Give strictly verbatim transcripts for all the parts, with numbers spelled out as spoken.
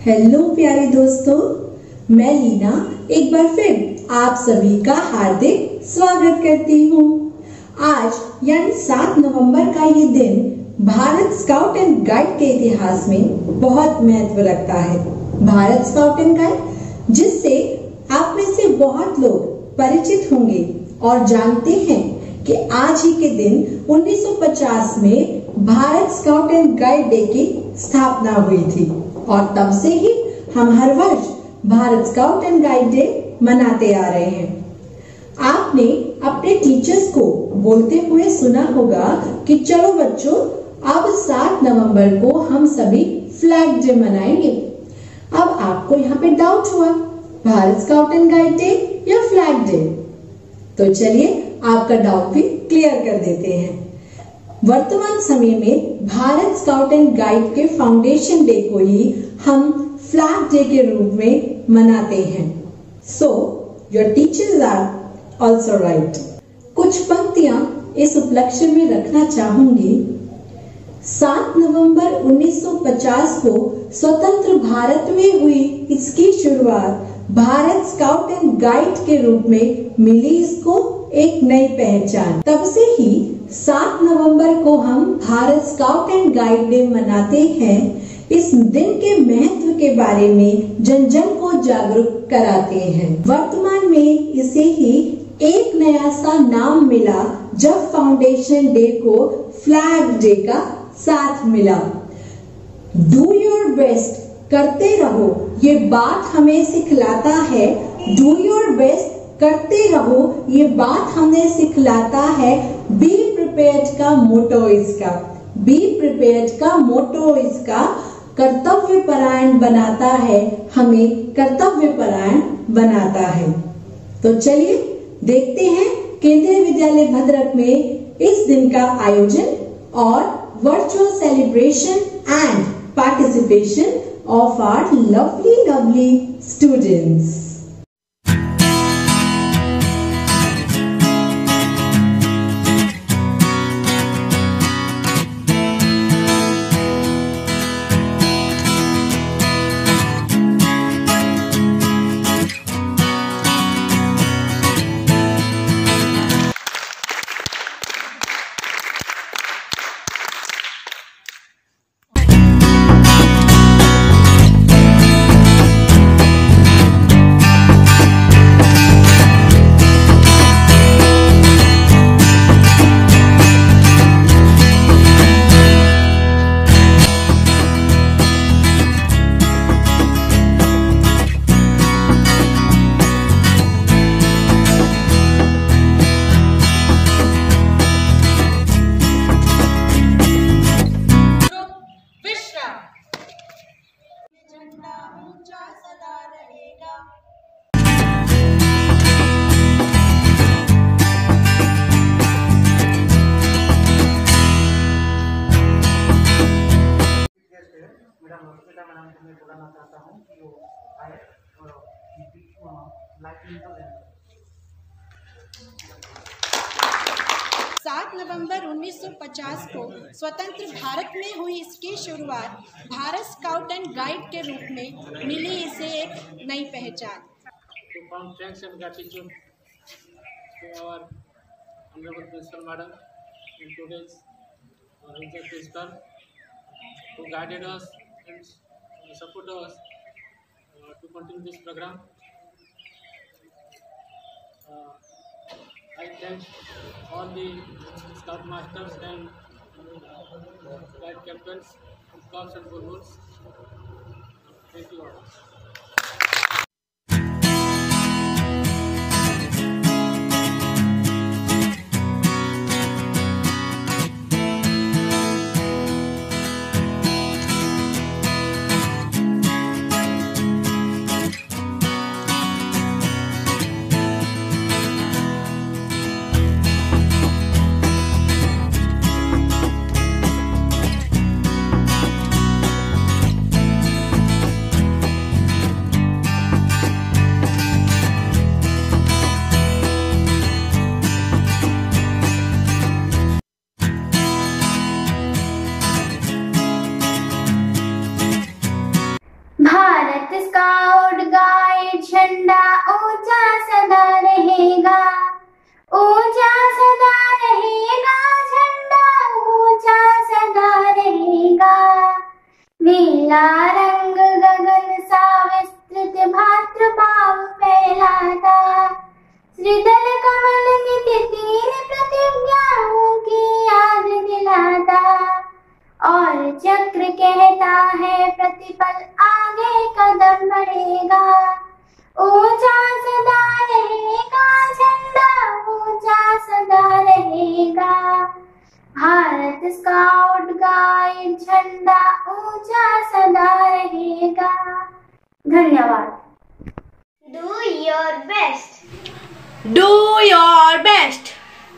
Hello प्यारे दोस्तों, मैं लीना एक बार फिर आप सभी का हार्दिक स्वागत करती हूँ। आज यानी सात नवंबर का ये दिन भारत स्काउट एंड गाइड के इतिहास में बहुत महत्व रखता है। भारत स्काउट एंड गाइड जिससे आप में से बहुत लोग परिचित होंगे और जानते हैं कि आज ही के दिन उन्नीस सौ पचास में Bharat scout and guide day की स्थापना हुई थी और तब से ही हम हर वर्ष Bharat scout and guide day मनाते आ रहे हैं। आपने अपने टीचर्स को बोलते हुए सुना होगा कि चलो बच्चों, अब सात नवंबर को हम सभी फ्लैग डे मनाएंगे। अब आपको यहाँ पे डाउट हुआ, Bharat scout and guide day या फ्लैग डे? तो चलिए आपका डाउट भी क्लियर कर देते हैं। वर्तमान समय में भारत स्काउट एंड गाइड के फाउंडेशन डे को ही हम फ्लैग डे के रूप में मनाते हैं। So your teachers are also right. कुछ पंक्तियां इस उपलक्ष्य में रखना चाहूंगी। सात नवंबर उन्नीस सौ पचास को स्वतंत्र भारत में हुई इसकी शुरुआत भारत स्काउट एंड गाइड के रूप में मिली इसको एक नई पहचान। तब से ही सात नवंबर को हम Bharat scout and guide day मनाते हैं। इस दिन के महत्व के बारे में जन जन को जागरूक कराते हैं। वर्तमान में इसे ही एक नया सा नाम मिला जब फाउंडेशन डे को फ्लैग डे का साथ मिला। डू योर बेस्ट, करते रहो, ये बात हमें सिखलाता है। डू योर बेस्ट, करते रहो, ये बात हमें सिखलाता है। बी प्रिपेयर्ड का मोटो इसका, बी प्रिपेयर्ड का मोटो इसका कर्तव्य परायण बनाता है, हमें कर्तव्य परायण बनाता है। तो चलिए देखते हैं केंद्रीय विद्यालय भद्रक में इस दिन का आयोजन और virtual celebration and participation of our lovely lovely students. सात नवंबर उन्नीस सौ पचास को स्वतंत्र भारत में हुई इसकी शुरुआत भारत स्काउट एंड गाइड के रूप में मिली इसे एक नई पहचान। Thanks and gratitude to our honorable principal madam and today's regional principal who guided us and supported us uh, to continue this program. Uh, I thank all the scout masters and guide captains, scouts and bulbuls. Thank you all. Bharat scout guide झंडा ऊंचा सदा रहेगा, ऊंचा सदा रहेगा, झंडा ऊंचा सदा रहेगा। नीला रंग गगन सा विस्तृत भातृभाव फैलाता, श्रीदल कमल नित्य तीन प्रतिज्ञाओं की याद दिलाता, और चक्र कहता है प्रतिपल आगे कदम बढ़ेगा, ऊंचा सदा रहेगा, झंडा ऊंचा सदा रहेगा। भारत स्काउट गाइड झंडा ऊंचा सदा रहेगा। धन्यवाद। Do your best. Do your best.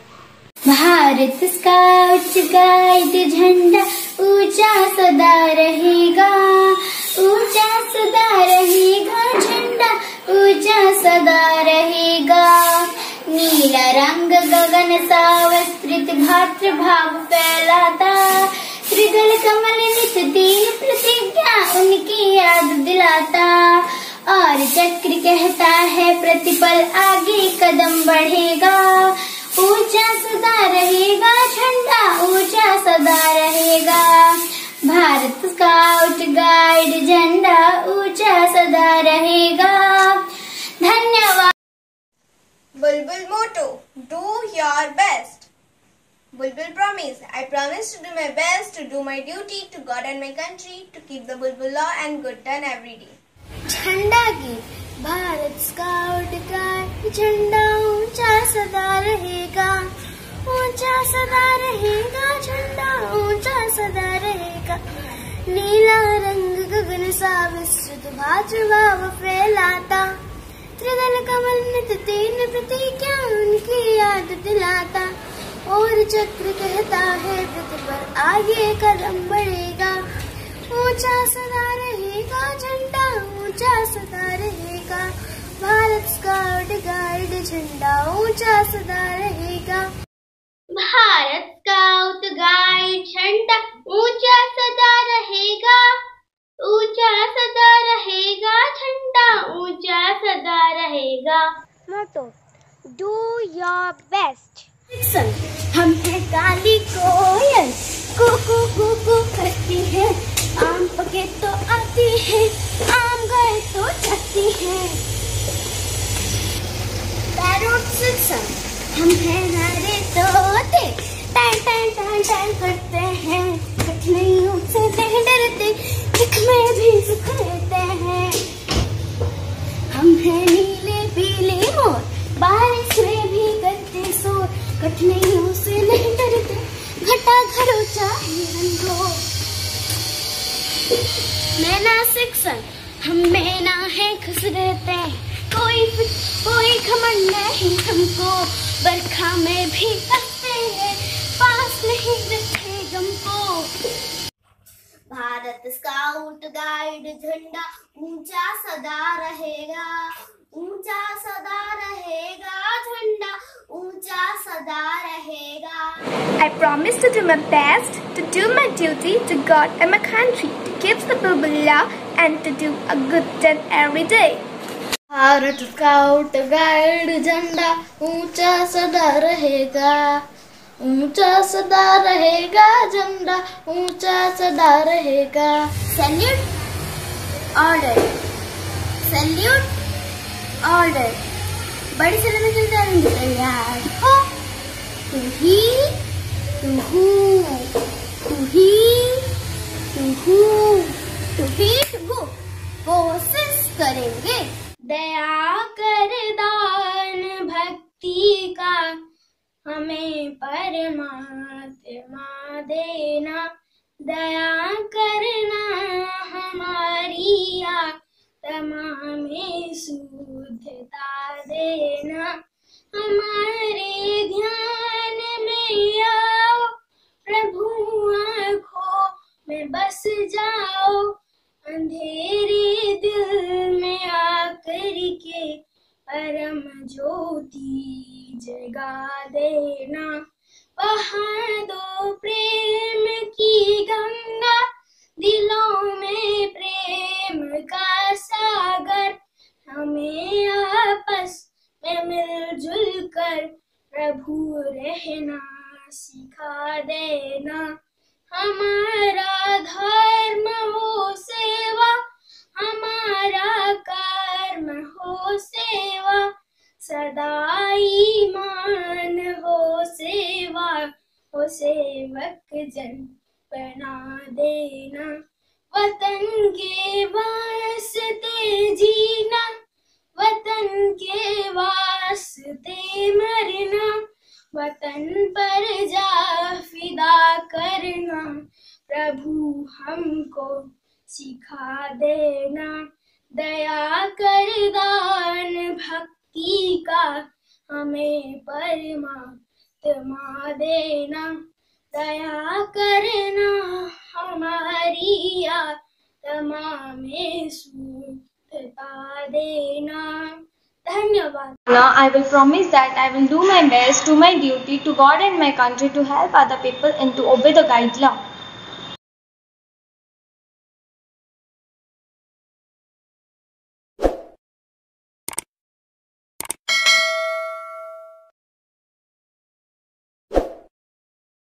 Bharat scout guide झंडा ऊंचा सदा रहेगा, ऊंचा सदा रहेगा, झंडा ऊंचा सदा रहेगा। नीला रंग गगन सा विस्तृत भातृभाव फैलाता, त्रिदल कमल नित्य तीन प्रतिज्ञा उनकी याद दिलाता, और चक्र कहता है प्रतिपल आगे कदम बढ़ेगा, ऊंचा सदा रहेगा, झंडा ऊंचा सदा रहेगा। भारत स्काउट गाइड झंडा ऊंचा सदा रहेगा। धन्यवाद। Bulbul motto, do your best. Bulbul promise, I promise to do my best, to do my duty to God and my country, to keep the Bulbul law and good turn every day. झंडा गीत। Bharat scout guide झंडा ऊंचा सदा रहेगा, ऊंचा सदा रहेगा, झंडा ऊंचा सदा रहेगा। नीला रंग गगन सा विस्तृत भातृभाव फैलाता, त्रिदल कमल नित्य तीन प्रतिज्ञा उनकी याद दिलाता, और चक्र कहता है प्रतिपल आगे कदम बढ़ेगा, ऊंचा सदा रहेगा, झंडा ऊंचा सदा रहेगा। भारत स्काउट गाइड झंडा ऊंचा सदा रहेगा। भारत स्काउट गाइड झंडा ऊंचा सदा रहेगा, ऊंचा सदा रहेगा, झंडा ऊंचा सदा रहेगा। Motto, do your best. हम हैं काली कोयल, कुकू कुकू करती है, आम पके तो आती है, आम गए तो जाती है। पैरोट सिक्सन, हम हैं नारे तोते, टैन टैन टैन टैन करते हैं, कठिनाइयों से नहीं डरते, दुख में भी सुख लेते हैं। हम हैं नीले पीले मोर, बारिश में भी करते शोर, कठिनाइयों से नहीं डरते, घटा घरो चाहे रंगो। मैना सिक्सन, हम मैना है खुश रहते हैं, कोई कोई घमंड नहीं हमको, बरखा में भी हंसते हैं, पास नहीं रखते गम को। भारत स्काउट गाइड झंडा ऊंचा सदा रहेगा, ऊंचा सदा रहेगा, झंडा ऊंचा सदा रहेगा। I promise to do my best, to do my duty to God and my country, to keep the Bulbul law and to do a good turn every day. Bharat scout guide झंडा ऊंचा सदा रहेगा, ऊंचा सदा रहेगा, झंडा ऊंचा सदा रहेगा। Salute order, salute order. बड़ी सैल्यूट में चलते रहेंगे, तैयार हो। तू ही तू हूँ, तू ही तू हूँ, तू ही तू कोशिश करेंगे। दया कर दान भक्ति का हमें परमात्मा देना, दया करना हमारी आत्मा में शुद्धता देना। हमारे ध्यान में आओ प्रभु, आँखों में बस जाओ, अंधेरे दिल में आकर के परम ज्योति जगा देना। बहा दो प्रेम की गंगा, दिलों में प्रेम का हमें आपस में मिलजुल कर प्रभु रहना सिखा देना। हमारा धर्म हो सेवा, हमारा कर्म हो सेवा, सदा ईमान हो सेवा, हो सेवक जन बना देना। वतन के वास्ते जीना, वतन के वास्ते मरना, वतन पर जा फिदा करना, प्रभु हमको सिखा देना। दया कर दान भक्ति का हमें परमात्मा देना। दया करना हमारी आत्मा में शुद्धता देना। धन्यवाद। Now I will promise that I will do my best to my duty to God and my country to help other people and to obey the guide law.